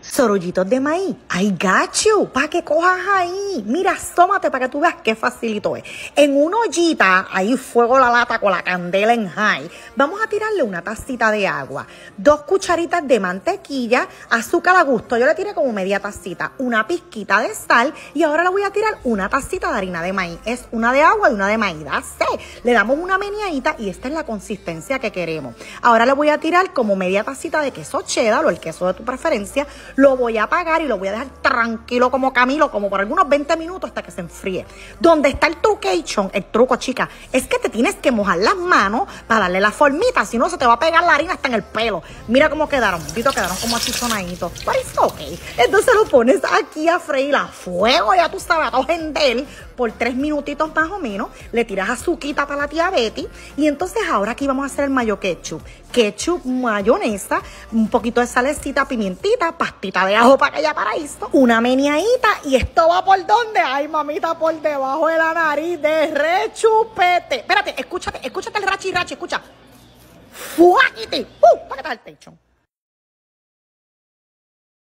Sorullitos de maíz, I got you, para que cojas ahí. Mira, asómate para que tú veas qué facilito es. En una ollita, ahí fuego la lata con la candela en high, vamos a tirarle una tacita de agua, 2 cucharitas de mantequilla, azúcar a gusto, yo le tiré como media tacita, una pizquita de sal y ahora le voy a tirar una tacita de harina de maíz. Es una de agua y una de maíz, le damos una meneadita y esta es la consistencia que queremos. Ahora le voy a tirar como media tacita de queso cheddar o el queso de tu preferencia. Lo voy a apagar y lo voy a dejar tranquilo como Camilo, como por algunos 20 minutos hasta que se enfríe. Donde está el trucation, el truco, chica, es que te tienes que mojar las manos para darle la formita, si no se te va a pegar la harina hasta en el pelo. Mira cómo quedaron, quedaron como así sonaditos. Pero es ok. Entonces lo pones aquí a freír a fuego, ya tú sabes, a todo gendel, por 3 minutitos más o menos. Le tiras azuquita para la tía Betty. Y entonces ahora aquí vamos a hacer el mayo ketchup. Ketchup, mayonesa, un poquito de salecita, pimientita, pastita de ajo para que haya paraíso, una meneadita y esto va por donde, ay mamita, por debajo de la nariz de rechupete. Espérate, escúchate el rachi, escucha. Fuáquite, para que está el techo.